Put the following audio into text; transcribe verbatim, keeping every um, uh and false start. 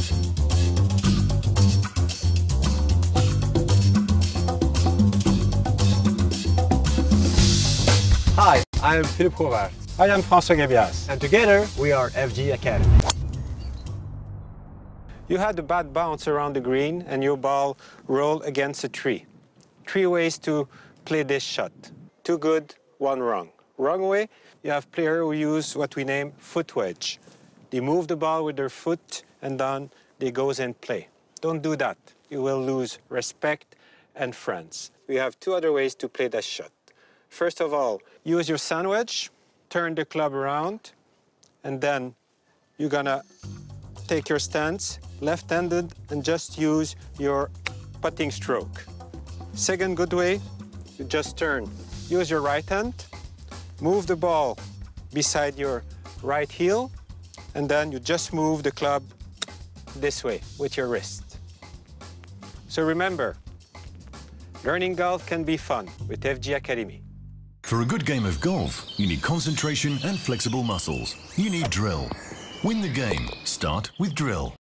Hi, I am Philippe Hovard. I am François Gabias. And together we are F G Academy. You had a bad bounce around the green and your ball rolled against a tree. Three ways to play this shot. Two good, one wrong. Wrong way, you have players who use what we name foot wedge. They move the ball with their foot and then they goes and play. Don't do that. You will lose respect and friends. We have two other ways to play that shot. First of all, use your sand wedge, turn the club around, and then you're gonna take your stance, left-handed, and just use your putting stroke. Second good way, you just turn. Use your right hand, move the ball beside your right heel, and then you just move the club this way with your wrist. So remember, learning golf can be fun with F G Academy. For a good game of golf, you need concentration and flexible muscles. You need drill. Win the game. Start with drill.